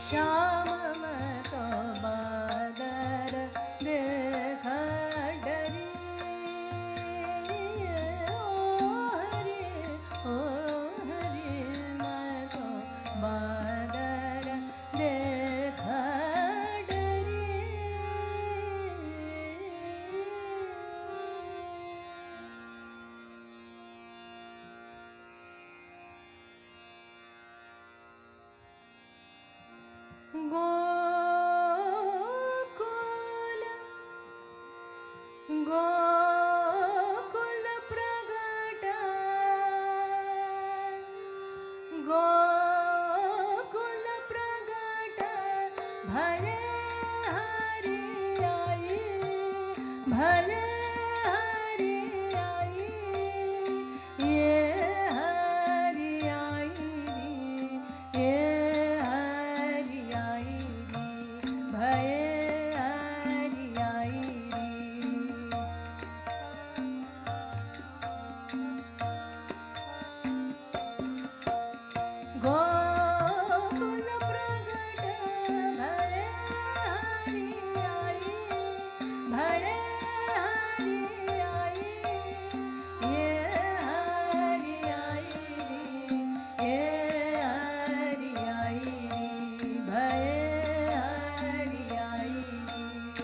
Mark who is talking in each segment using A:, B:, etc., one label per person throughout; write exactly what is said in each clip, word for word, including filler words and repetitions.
A: श्याम मतो बादर देखा डरी। ओ हरि ओ हरि मतो बादर देखा डरी। गोकुल गोकुल प्रगट गोकुल प्रगट भले हरि आई भले हरि आई। ये हरि आई री ये हरि आई री भये हरि आई री। गोकुल प्रगट भले हरि आई भले हरि आई। ये हरि आई री ये हरि आई री भये हरि आई री।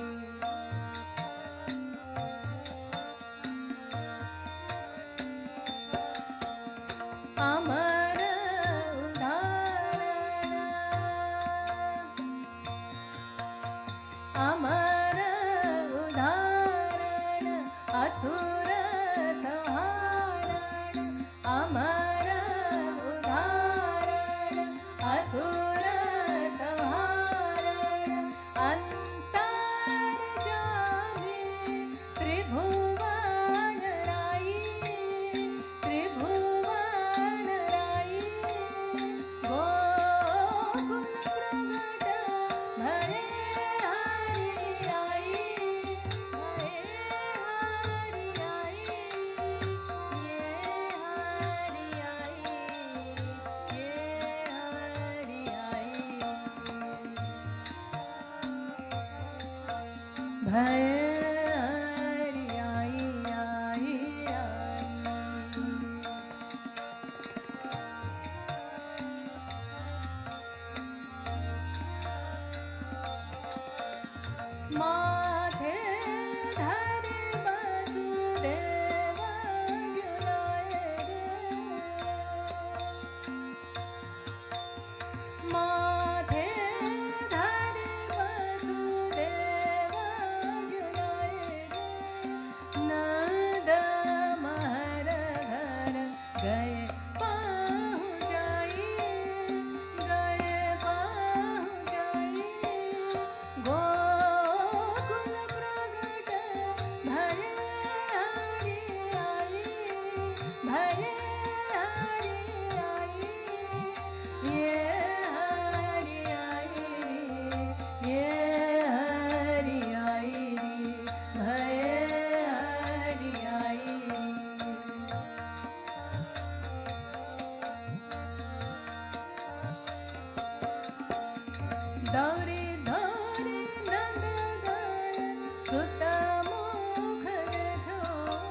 A: अमर उदाहरण अमर उदाहरण असुर संहारण। अमर उदाहरण असुर संहारण। अंतर्यामी त्रिभुवन राई त्रिभुवन राई। गोकुल प्रगट भले हरि आई भले हरि आई। ये हरि आई ये हरि आई भले हरि आई आई आई। माथे धरि वसुदेव जुलाए रे। माथे धरि वसुदेव जुलाए रे। नंद महर घर गए पाहु जाई गए पाहु जाई। गोकुल प्रगट भले हरि आई भले हरि आई। ये हरि आई ये हरि आई भले हरि आई। दौरी धौरी नंदगान सुत मुख देखो।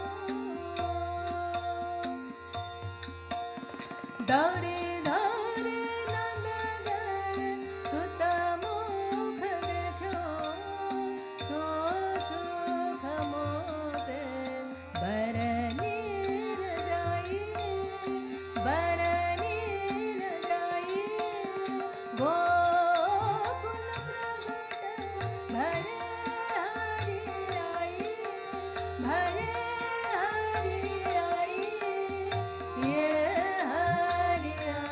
A: दौरी धौरी नंदगान सुत मुख देखो। सो सुख मोते बरनीर जाई बरनीर जाई। गोकुल प्रगट भले हरि आई भले हरि आई। ये हरि आई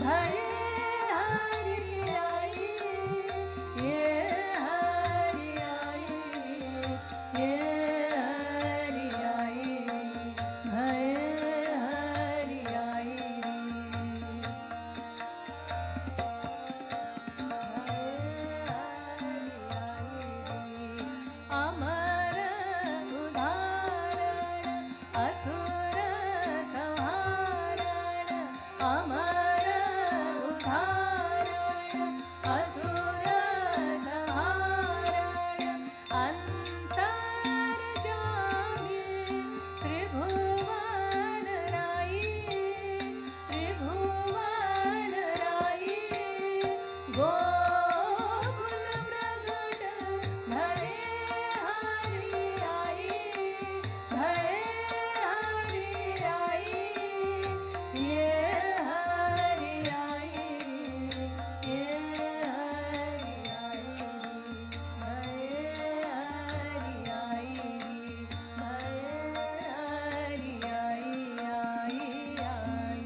A: भरे हरि आई, ये हरि आई, ये हरि आई, भरे हरि आई, अमर उदाहरण असुर संहारण, अमर उदाहरण असुर संहारण, अंतर्यामी त्रिभुवन राई, त्रिभुवन राई, गोकुल प्रगट भरे हरि आई, भरे हरि आई, ये हरि आई, ये हरि आई, भरे हरि आई, भरे हरि आई, आई आई।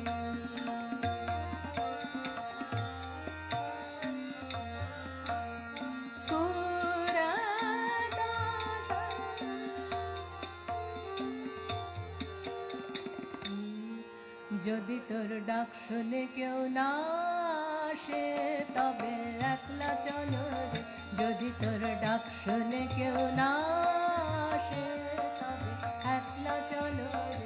A: যদি তোর ডাক শুনে কেউ না আসে তবে একলা চলো রে, যদি তোর ডাক শুনে কেউ না আসে তবে একলা চলো রে।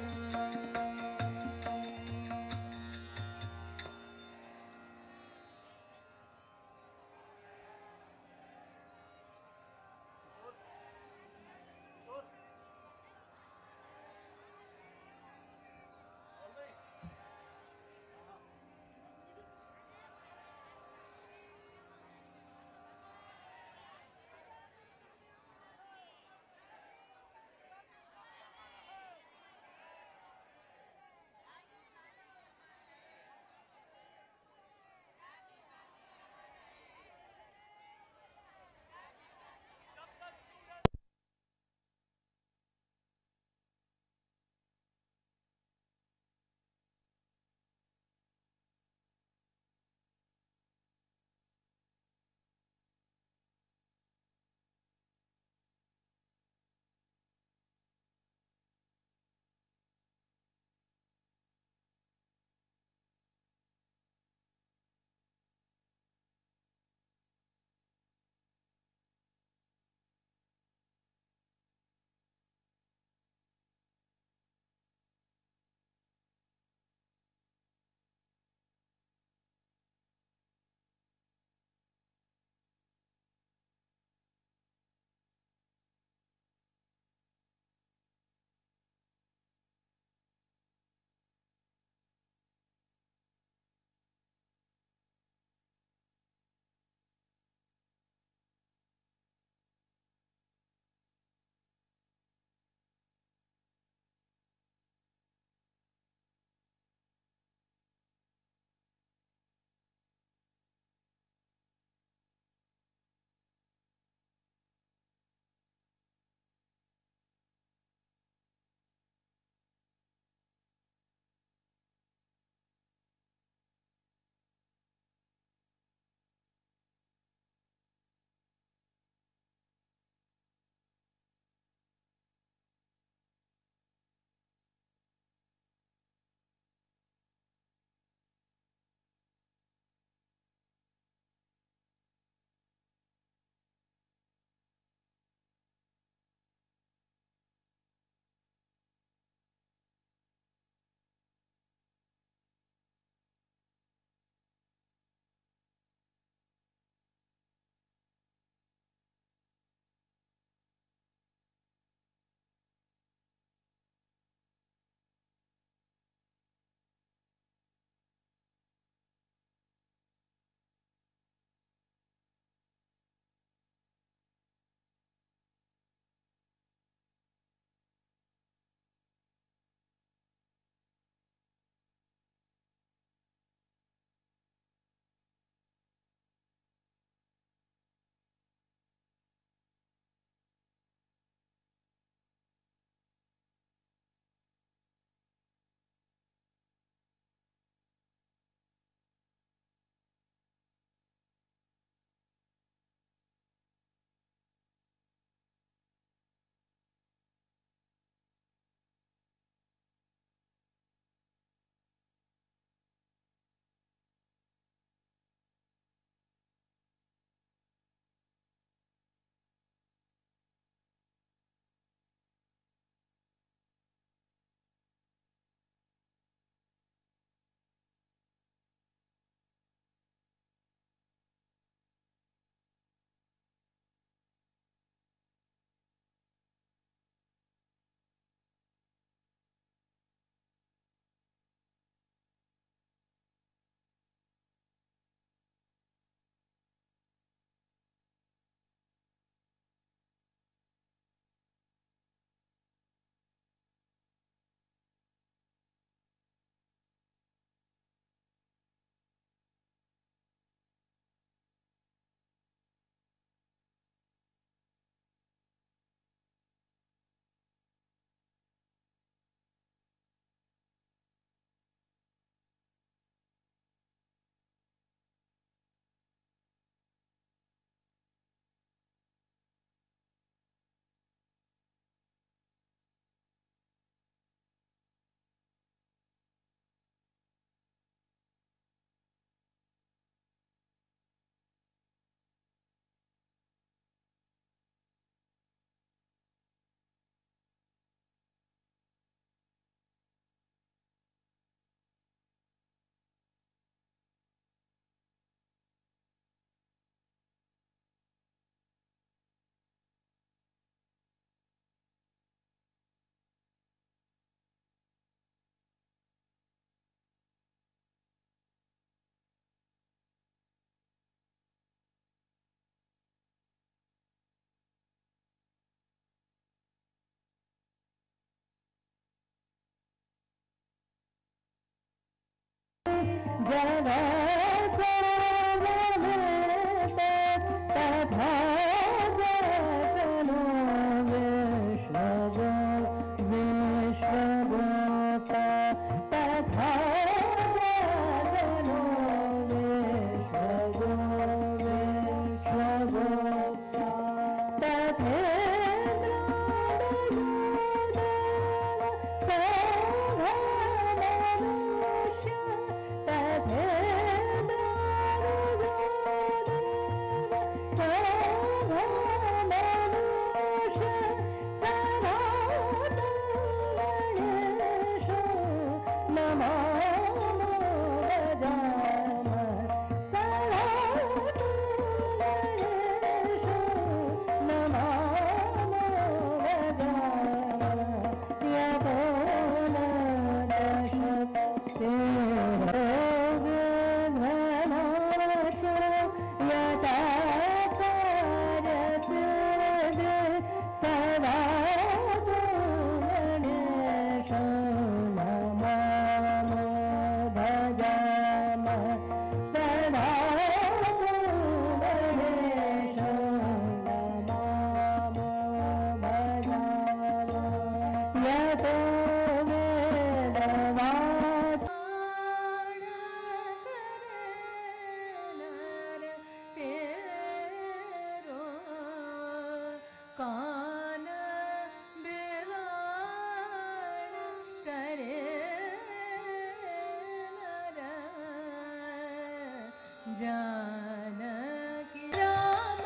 A: जानकी राम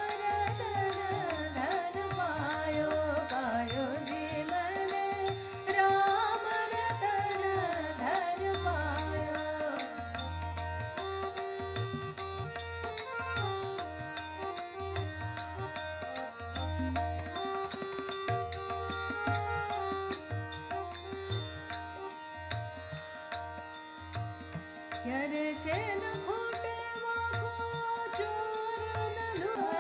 A: रतन धन पायो पायो जीवन राम रतन धन पायो। चेन फूटे वो चोर न